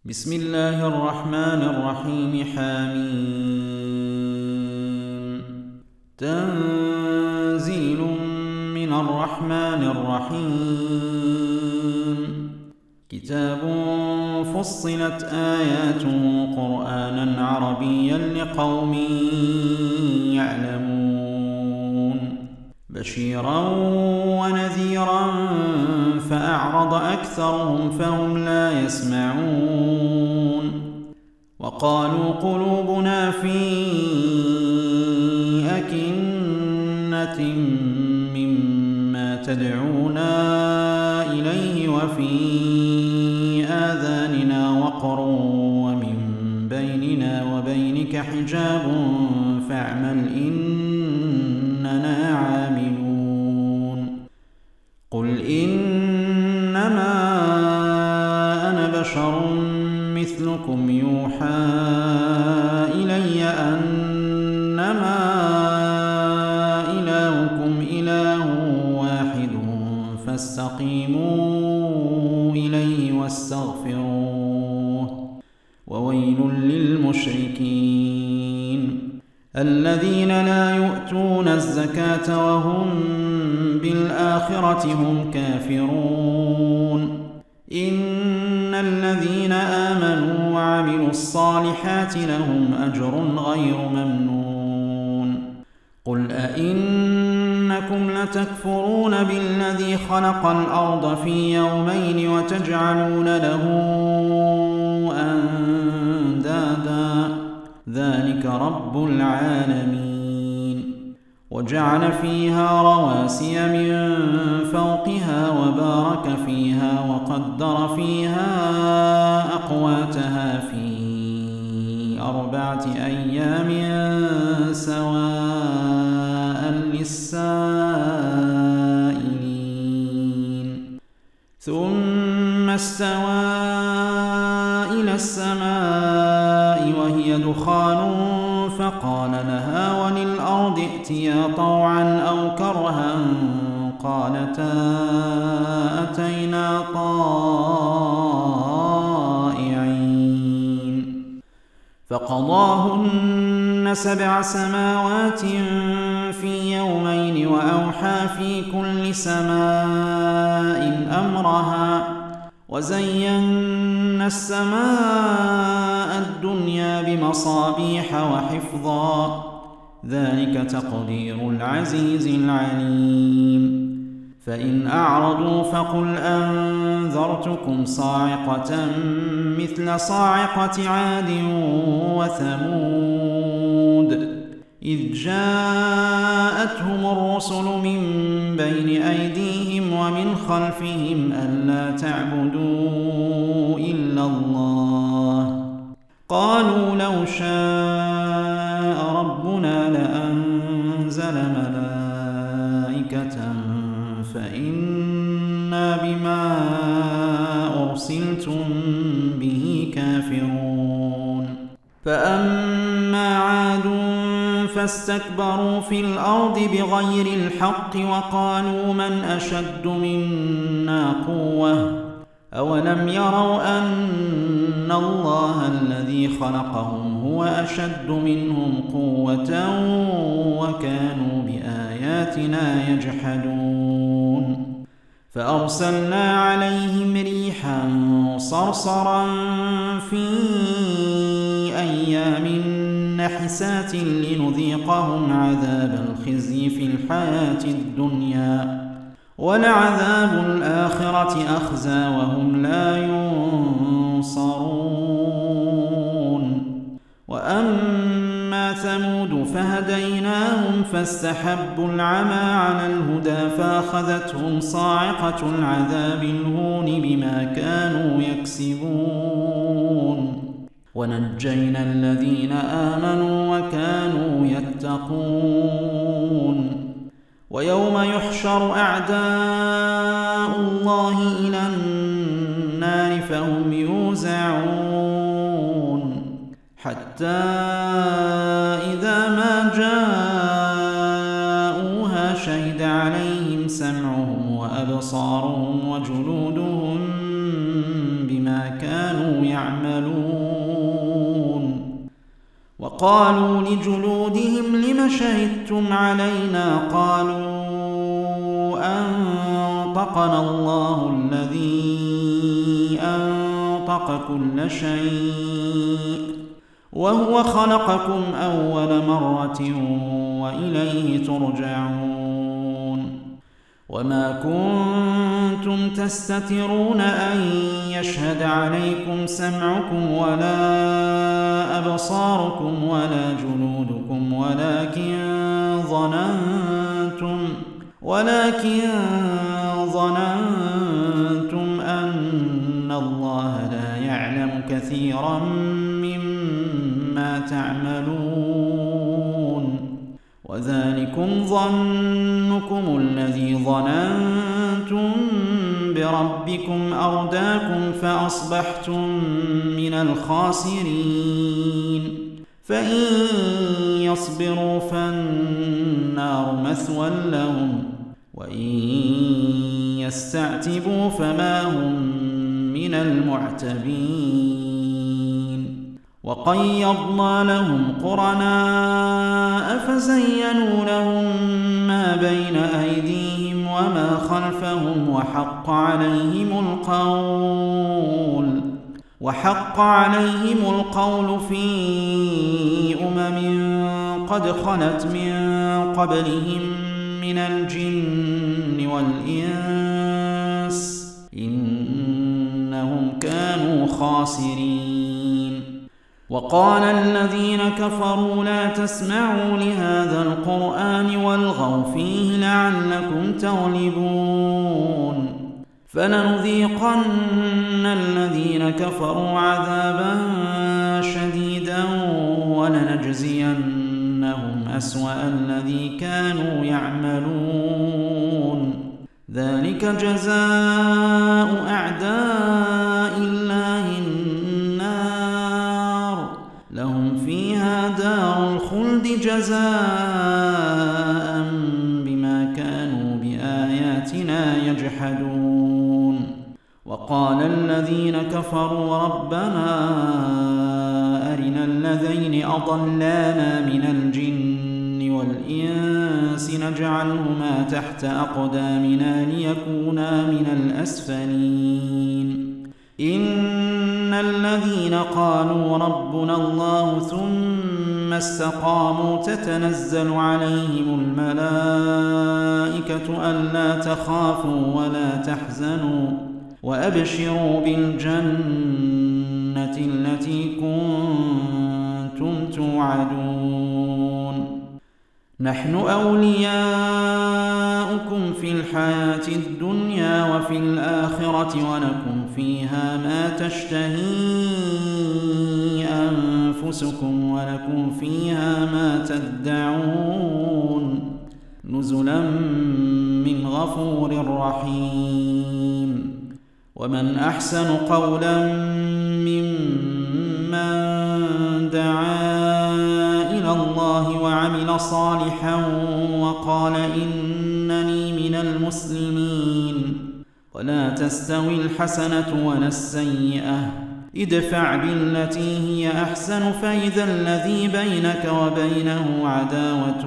بسم الله الرحمن الرحيم. حميم. تنزيل من الرحمن الرحيم. كتاب فصلت آياته قرآنا عربيا لقوم يعلمون بشيرا ونذيرا فأعرض أكثرهم فهم لا يسمعون وقالوا قلوبنا في أكنة مما تدعونا إليه وفي آذاننا وقر ومن بيننا وبينك حجاب فاعمل إننا عاملون. قل إنما أنا بشر مثلكم يوحى إلي أنما إلهكم إله واحد فاستقيموا إليه واستغفروه وويل للمشركين الذين لا يؤتون الزكاة وهم بالآخرة هم كافرون. إن الذين آمنوا وعملوا الصالحات لهم أجر غير ممنون. قل أئنكم لتكفرون بالذي خلق الأرض في يومين وتجعلون له أندادا ذلك رب العالمين. وجعل فيها رواسي من فوقها وبارك فيها وقدر فيها أقواتها في 4 أيام سواء للسائلين. ثم استوى إلى السماء وهي دخان فقال لها وللأرض ائتيا طوعا أو كرها قالتا أتينا طائعين. فقضاهن 7 سماوات في يومين وأوحى في كل سماء أمرها وزينا السماء الدنيا بمصابيح وحفظا ذلك تقدير العزيز العليم. فإن أعرضوا فقل أنذرتكم صاعقة مثل صاعقة عاد وثمود إذ جاءتهم الرسل من بين أيديهم ومن خلفهم ألا تعبدوا إلا الله قالوا لو شاء ربنا لأنزل ملائكة فإنا بما أرسلتم به كافرون. فأما عاد فاستكبروا في الأرض بغير الحق وقالوا من أشد منا قوة أولم يروا أن الله الذي خلقهم هو أشد منهم قوة وكانوا بآياتنا يجحدون. فأرسلنا عليهم ريحا صرصرا في أيام نحسات لنذيقهم عذاب الخزي في الحياة الدنيا ولعذاب الآخرة أخزى وهم لا ينصرون. وأما ثمود فهديناهم فاستحبوا العمى على الهدى فأخذتهم صاعقة العذاب الهون بما كانوا يكسبون ونجينا الذين آمنوا وكانوا يتقون. ويوم يحشر أعداء الله إلى النار فهم يوزعون حتى إذا ما جاءوها شهد عليهم سمعهم وأبصارهم وجلودهم بما بما كانوا يعملون. وقالوا لجلودهم لم شهدتم علينا؟ قالوا أنطقنا الله الذي أنطق كل شيء وهو خلقكم أول مرة وإليه ترجعون. وما كنتم تستترون أن يشهد عليكم سمعكم ولا أبصاركم ولا جلودكم ولكن ظننتم أن الله لا يعلم كثيرا مما تعملون. وذلكم ظنكم الذي ظننتم بربكم أرداكم فأصبحتم من الخاسرين. فإن يصبروا فالنار مثوى لهم وإن يستعتبوا فما هم من المعتبين. وقيضنا لهم قرناء فزينوا لهم ما بين أيديهم وما خلفهم وحق عليهم القول في قد خلت من قبلهم من الجن والإنس إنهم كانوا خاسرين. وقال الذين كفروا لا تسمعوا لهذا القرآن والغوا فيه لعلكم تغلبون. فلنذيقن الذين كفروا عذابا شديدا ولنجزينهم أسوأ الذي كانوا يعملون. ذلك جزاء أعداء الله النار لهم فيها دار الخلد جزاء بما كانوا بآياتنا يجحدون. وقال الذين كفروا ربنا أرنا الذين أضلانا من الجن والإنس نجعلهما تحت أقدامنا ليكونا من الأسفلين. إن الذين قالوا ربنا الله ثم استقاموا تتنزل عليهم الملائكة ألا تخافوا ولا تحزنوا وأبشروا بالجنة التي كنتم توعدون. نحن أولياؤكم في الحياة الدنيا وفي الآخرة ولكم فيها ما تشتهي أنفسكم ولكم فيها ما تدعون نزلا من غفور رحيم. ومن أحسن قولا ممن دعا إلى الله وعمل صالحا وقال إنني من المسلمين. ولا تستوي الحسنة ولا السيئة ادفع بالتي هي أحسن فإذا الذي بينك وبينه عداوة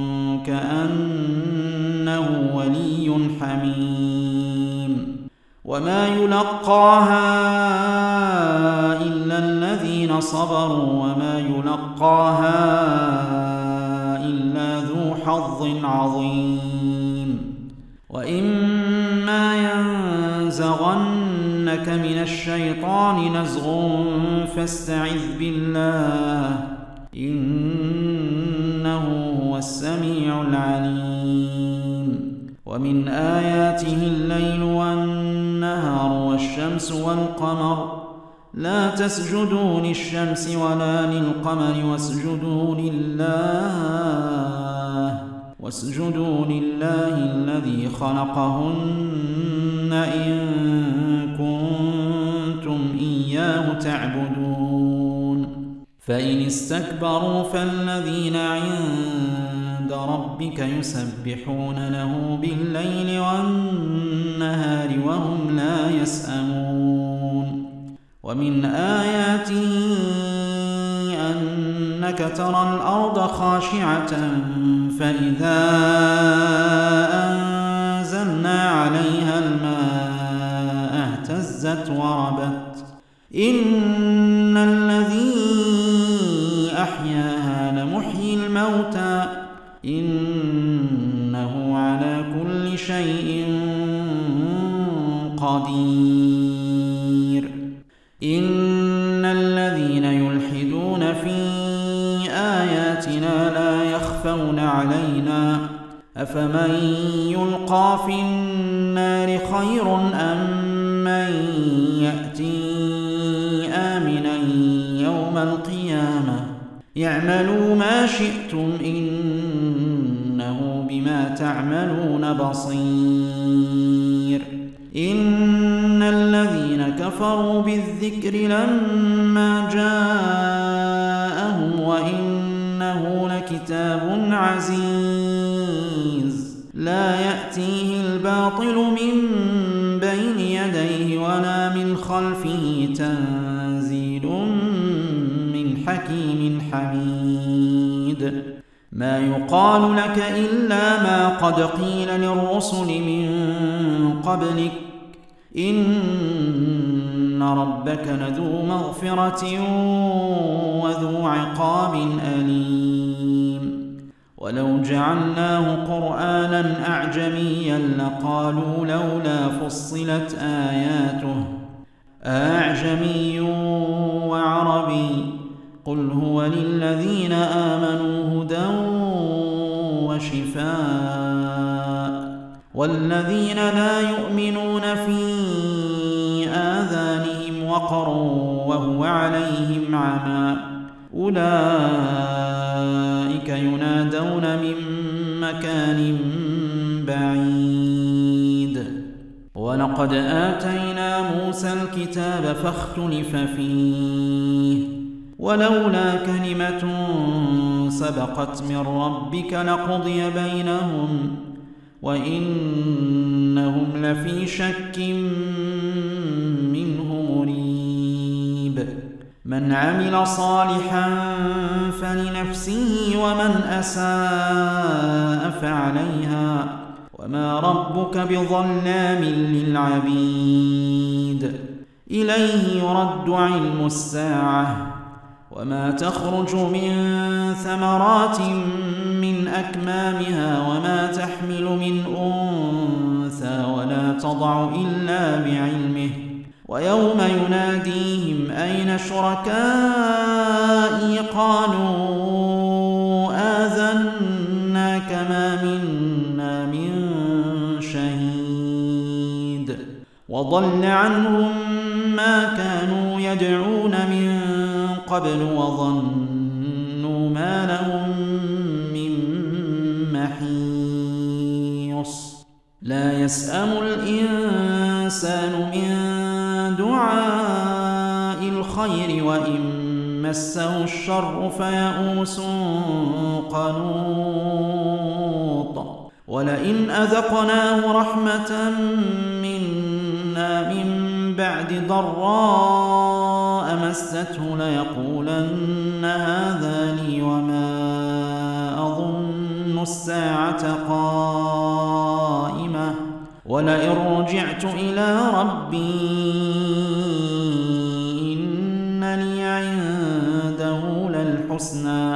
كأنه ولي حميم. وما يلقاها إلا الذين صبروا وما يلقاها إلا ذو حظ عظيم. وإما ينزغنك من الشيطان نزغ فاستعذ بالله إنه هو السميع العليم. ومن آياته الليل والنهار والشمس والقمر لا تسجدوا للشمس ولا للقمر واسجدوا لله الذي خلقهن إن كنتم إياه تعبدون. فإن استكبروا فالذين عند ربك يسبحون له بالليل والنهار وهم لا يسأمون. ومن آياته أنك ترى الأرض خاشعة فإذا أنزلنا عليها الماء اهتزت وربت إن الذي أحياها لمحيي الموتى إنه على كل شيء قدير إن الذين يلحدون في آياتنا لا يخفون علينا أفمن يلقى في النار خير أم من يأتي آمنا يوم القيامة اعملوا ما شئتم إنه بما تعملون بصير إن الذين كفروا بالذكر لما جاءهم وإنه لكتاب عزيز لا يأتيه الباطل من بين يديه ولا من خلفه تنزيل من حكيم حميد ما يقال لك إلا ما قد قيل للرسل من قبلك إن ربك لذو مغفرة وذو عقاب أليم ولو جعلناه قرآنا أعجميا لقالوا لولا فصلت آياته أعجمي وعربي قل هو للذين آمنوا هدى وشفاء والذين لا يؤمنون في آذانهم وقر وهو عليهم عمى أولئك ينادون من مكان بعيد ولقد آتينا موسى الكتاب فاختلف فيه ولولا كلمة سبقت من ربك لقضي بينهم وإنهم لفي شك منه مريب من عمل صالحا فلنفسه ومن أساء فعليها وما ربك بظلام للعبيد إليه يرد علم الساعة وما تخرج من ثمرات من أكمامها وما تحمل من أنثى ولا تضع إلا بعلمه ويوم يناديهم أين شركائي قالوا آذناك ما منا من شهيد وضل عنهم ما كانوا يدعون من قبل وظنوا ما لهم من محيص لا يسأم الإنسان من دعاء الخير وإن مسه الشر فيئوس قنوط ولئن أذقناه رحمة منا من بعد ضراء مسته ليقولن هذا لي وما أظن الساعة قائمة ولئن رجعت إلى ربي إن لي عنده للحسنى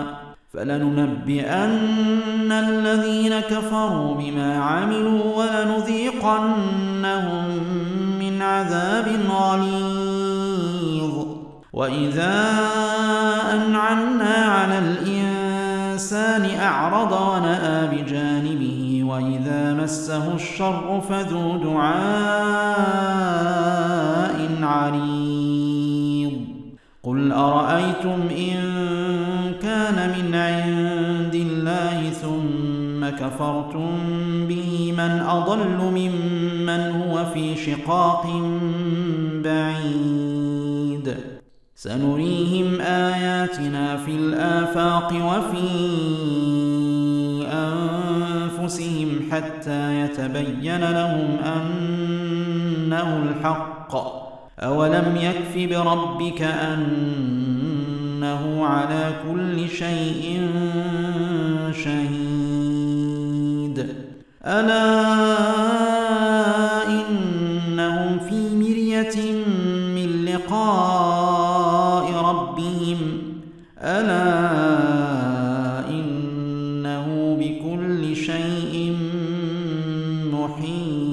فلننبئن الذين كفروا بما عملوا ولنذيقنهم من عذاب غليظ وإذا أنعمنا على الإنسان أعرض ونأى بجانبه وإذا مسه الشر فذو دعاء عريض قل أرأيتم إن كان من عند الله ثم كفرتم به من أضل ممن هو في شقاق بعيد سنريهم آياتنا في الآفاق وفي أنفسهم حتى يتبين لهم أنه الحق أولم يكف بربك أنه على كل شيء شهيد ألا إنهم في مرية من لقاء ربهم ألا إنه بكل شيء محيط